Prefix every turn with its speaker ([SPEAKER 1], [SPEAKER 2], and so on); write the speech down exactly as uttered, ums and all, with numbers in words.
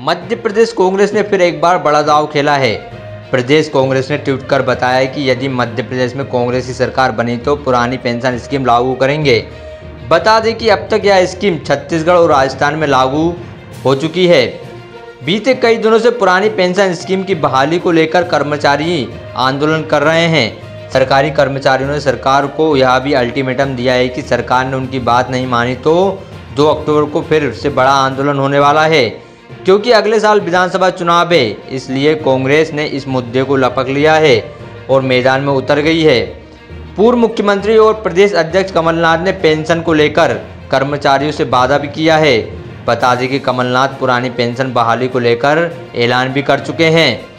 [SPEAKER 1] मध्य प्रदेश कांग्रेस ने फिर एक बार बड़ा दांव खेला है। प्रदेश कांग्रेस ने ट्वीट कर बताया कि यदि मध्य प्रदेश में कांग्रेस की सरकार बनी तो पुरानी पेंशन स्कीम लागू करेंगे। बता दें कि अब तक यह स्कीम छत्तीसगढ़ और राजस्थान में लागू हो चुकी है। बीते कई दिनों से पुरानी पेंशन स्कीम की बहाली को लेकर कर्मचारी आंदोलन कर रहे हैं। सरकारी कर्मचारियों ने सरकार को यह भी अल्टीमेटम दिया है कि सरकार ने उनकी बात नहीं मानी तो दो अक्टूबर को फिर से बड़ा आंदोलन होने वाला है, क्योंकि अगले साल विधानसभा चुनाव है। इसलिए कांग्रेस ने इस मुद्दे को लपक लिया है और मैदान में उतर गई है। पूर्व मुख्यमंत्री और प्रदेश अध्यक्ष कमलनाथ ने पेंशन को लेकर कर्मचारियों से वादा भी किया है। बता दें कि कमलनाथ पुरानी पेंशन बहाली को लेकर ऐलान भी कर चुके हैं।